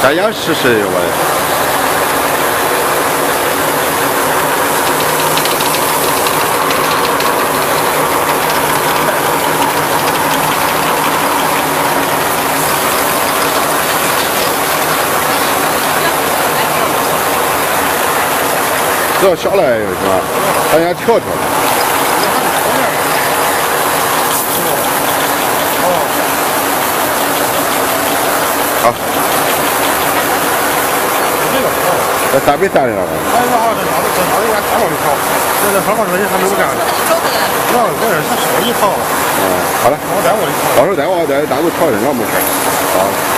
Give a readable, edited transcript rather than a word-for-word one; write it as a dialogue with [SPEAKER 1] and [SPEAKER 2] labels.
[SPEAKER 1] 再养10我的。只要下来是吧？咱家调调。好。这3比3的了。哎，好，这拿着3毛一套，这2毛钱还没有干呢。我这才少1套。好了，到时候带我再单独调整了，没事。好。